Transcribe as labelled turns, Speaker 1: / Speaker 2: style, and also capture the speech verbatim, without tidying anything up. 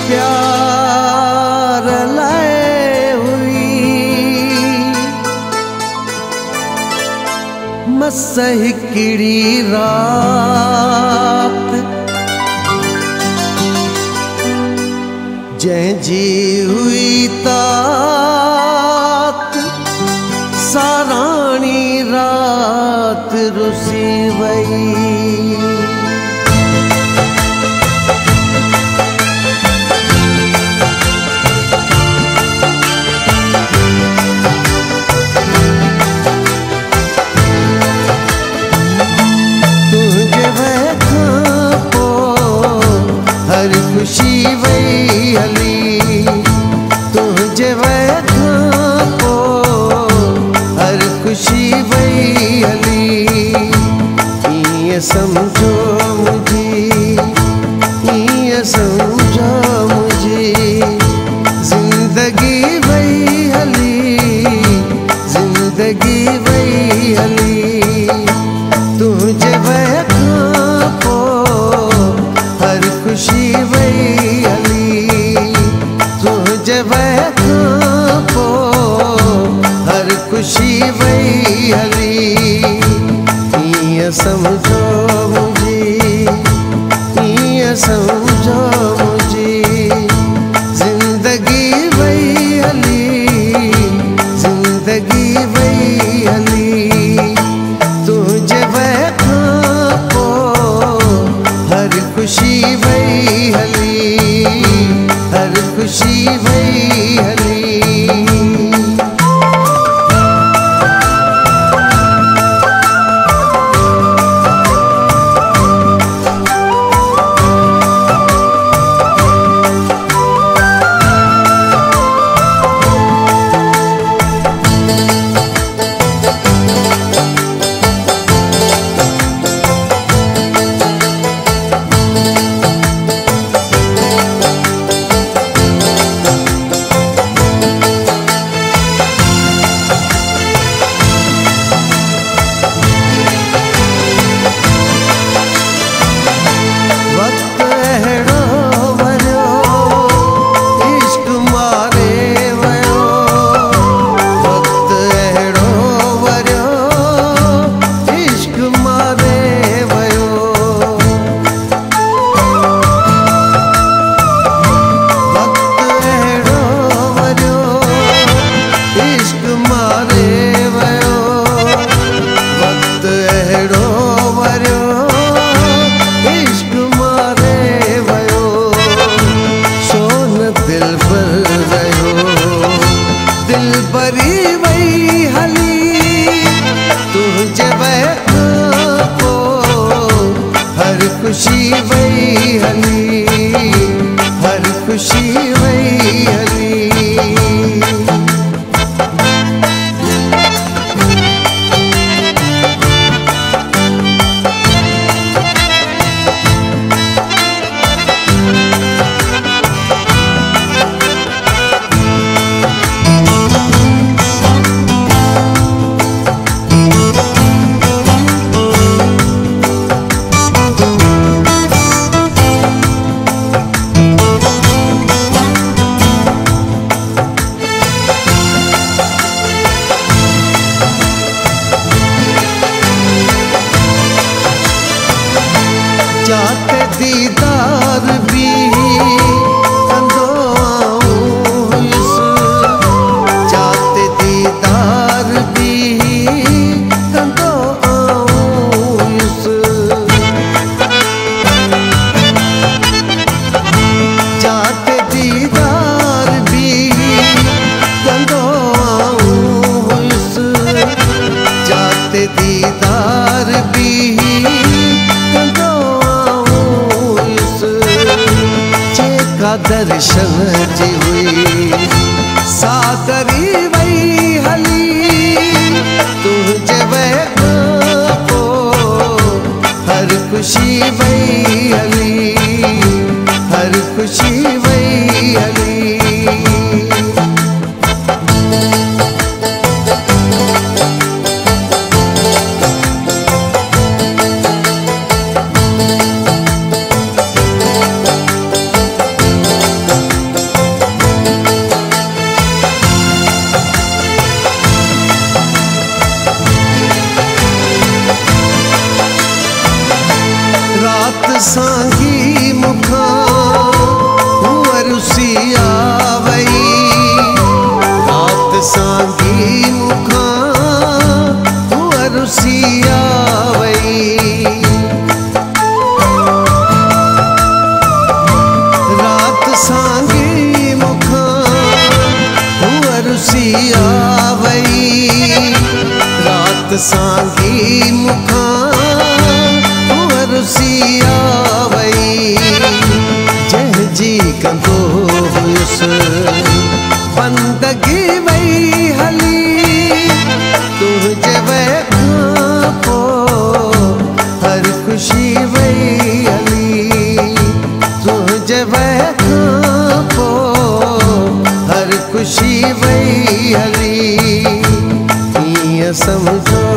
Speaker 1: प्यार लाए हुई मस हिकिड़ी रात जंहिंजी हुई तात साराणी रात रुसी वई खुशी वई हली तुझे वैखां पो हर खुशी वई हली ईअं सम्झो मुझी ईअं सम्झो मुझी ज़िंदगी वई हली ज़िंदगी वई हली तुझे वैखां पो हर खुशी वई हली तुझे वैखां पो हर खुशी वई हली ईअं सम्झो मुझी ईअं सम्झो मुझी ज़िंदगी वई हली ज़िंदगी वई हली तुझे वैखां पो हर खुशी वई हली हर खुशी वई हली खुशी वई हली हर खुशी वई हली जाते दीदार भी कंदो आऊंस जाते दीदार भी कंदो आऊंस जाते दीदार भी कंदो आऊंस जाते दीदार भी दर्शन जी हुई सादरी वई हली तुझे वैखां पो हर खुशी वई हली हर खुशी वई हली आवई जंहिंजी कंदो हुयुसि बंदगी वई हली तुंहिंजे वय खां पोइ हर ख़ुशी वई हली तुंहिंजे वय खां पोइ हर ख़ुशी वई हली ईअं समझो